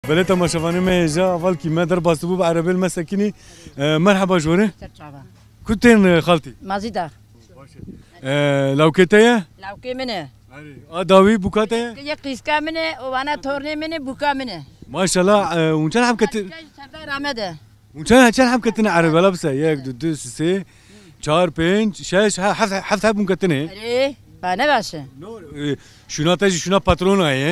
بلتا ما شافاني ما جا فالكي ما درب سبوب عربي المساكيني مرحبا جوري كنتين خالتي مازيدا لو كتايا لو كي منه داوي بوكاتايا يقيس كامنه وانا تورني منه بوكا منه ما شاء الله وكان حب كت سردار عمده وكان حب كتنا عربي لابسه ياك دو سي 4 5 6 حفت حب مكتنه ايه انا باشا شنو تاجي شنو باترون هي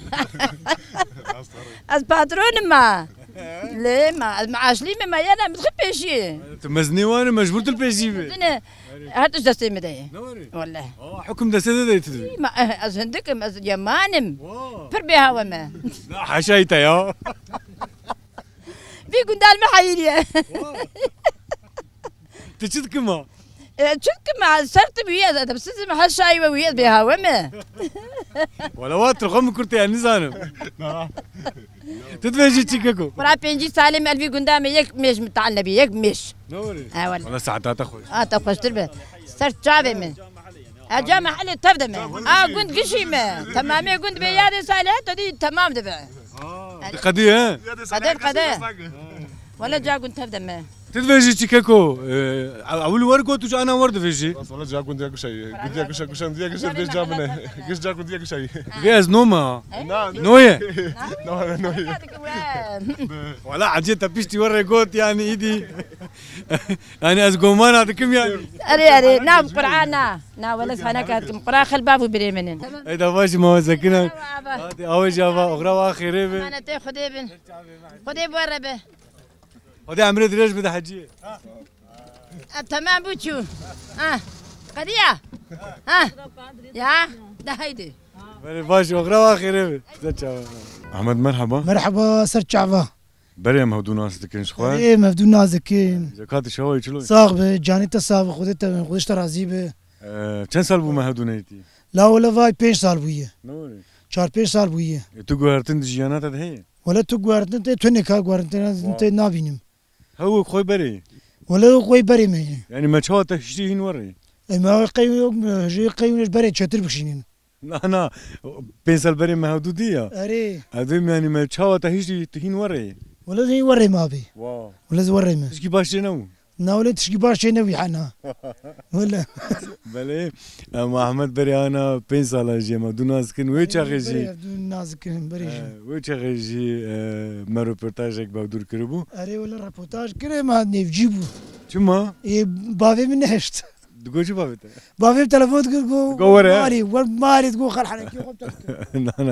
از باترون ما ليه ما معاش لي ما يانا متخبي شيء تمزني وانا مجبور تلبسي انا هاتش دستي مداي والله حكم دستي ده تدري ما از هندك از يمانم فربيها وما لا حشايته يا في قندال محيريه تشد كما شفت مع صرت ويا بس ما هالشاي ويا بها وما ولا وقت رقم كرتي يعني زانم تدفجي تشيككو ورا بينجي سالم الفي قندام يك مش متعلم يك مش نوري والله ساعتها تخوش تخوش تربه صرت شعبي من اجا محل تبدا من كنت قشيمه تمامي كنت بيادي صالح تدي تمام دبع قضيه قضيه ولا جا كنت تبدا من تدفجي تشيككو اول ورقه تجي انا ورد فيجي والله جا كنت ياكل شيء كنت ياكل شيء كنت ياكل شيء ليش جا منه كيش جا كنت ياكل شيء فيز نوما نويه نويه ولا عجيت بيشتي ورقوت يعني ايدي يعني ازقومان هذا كم يعني اري نعم قرعان نا ولا فانا كاتكم قرا خل بابو بريمن اذا باش ما سكنه هذه اول جابا اغرا واخره انا تي خدي بن خدي وربه ودي عمري دريش بده حجيه تمام بوتشو قضيه يا ده هيدي باش اغرا واخره احمد مرحبا مرحبا سر شعبه بري مهدو ناس تكين شخوان ايه مهدو نازكين زكاة شوي شلون صاغبه جاني تصاب خودش ترازي به كم سال بو مهدو نيتي لا ولا فاي 5 سال بويه نوري 4 5 سال بويه تو غارتن دجيانات هي ولا تو غارتن انت تونيكا غارتن انت نابينم هو خوي بري ولا خوي بري مي يعني ما تشوت تشتيهن وري ما قيم جي قيم بري تشتر بخشينين لا انا بينسال بري مهدو ديا اري ادم يعني ما تشوت تشتيهن وري ولا زي وري ما بي واو ولا زي وري ما تشكي باش نو ناولت تشكي باش نوي حنا ولا بله ما احمد بري انا بينسال جي ما دوناس كن وي تشاغي نازكين بري وي تشاغي ما روبورتاج با دور كربو اري ولا ريبورتاج كري ما نجيبو شما بافي من هشت تقول شو بابي بافي تلفون تقول ماري ماري تقول خل حنكي لا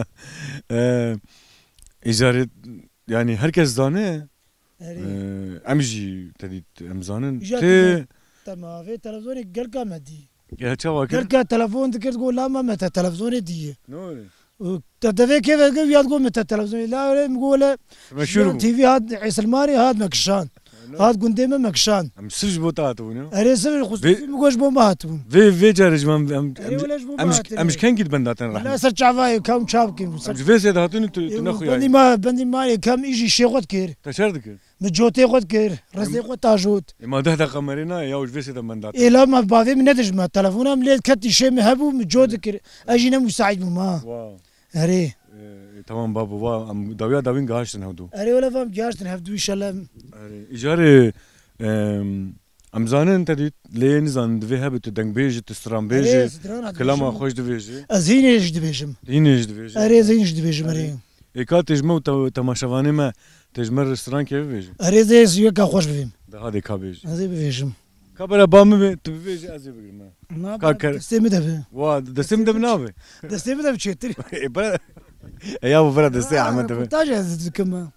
اجاره يعني هركز زانه امجي تدي امزانن تمام في تلفزيون قلقا مدي يا تشوا قلقا تلفون تقول لا ما متى تلفزيون دي نوري تدفي كيف تقول متى تلفزيون لا نقول تي في هاد عيسى الماري هاد مكشان هاد قنديمه مكشان ام سج بوتاتو اري سر خصوصي مقوش بوماتو في جارج ام امش كان قد بنداتن راح لا سر شعفاي كم شابكين في سيد هاتون تنخو يعني بندي ما كم يجي شي خد كير تشردك مجوتي خد كير رزي خد تاجوت ما ده قمرنا يا وش في سيد بندات اي لا ما بافي من ندج ما تلفونه مليت كتي شي مهبو مجود كير اجينا مساعد ما واو اري تمام بابا وا ام داويا داوين غاشتن هدو اري ولا فهم جاشتن هفدو ان شاء الله اري اجاري امزانن تدي لين زان دفي هبت دنگ بيج تسترام بيج كلام خوش دفيجي ازينيش دبيجم ينيش دفيجي اري زينيش دبيجم اري ايكات تجمو تماشاواني ما تجمر ريستوران كيف بيجي اري زي سيوكا خوش بفهم ده هذه كابيج هذي بفيجم كابرا بام تبيجي ازي بقول ما كاكر دستي مدفع وا دسم دبناوي دستي مدفع تشتري يا ابو فرد دستي احمد تاج كما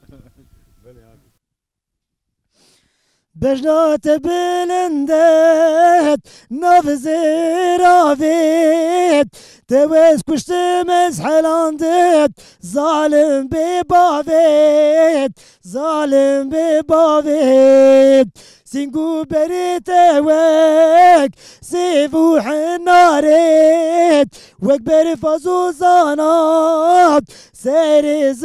بجنات بلندت نفس رافيت تويس كشت مسحلاندت ظالم ببافيت ظالم ببافيت سينقو بريتوك سيفو حناريت وكبر فازو زانات سيريز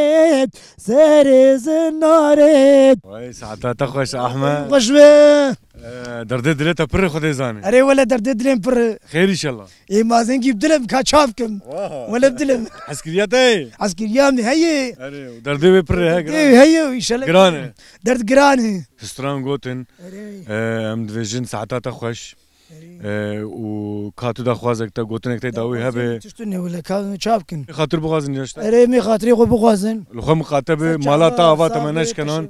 الناريت وي ساعتها تخوش احمد غشبه درد دلتا پر خود زانه اري ولا درد دلم بر خير ان شاء الله اي مازن جيب دلم كاتشافكم ولا بدلم عسكريات اي عسكريام هي اري درد پر هيك هي ان شاء الله جرانه درد جرانه ستران جوتن ام دفيجن ساعات خوش و كاتو دا خوازك تا جوتن كتي داوي هبه تشتني ولا كاتشافكن خاطر بغازن يشتا اري مي خاطري غو بغازن لخو مقاتبه مالاتا افا تمناش كنان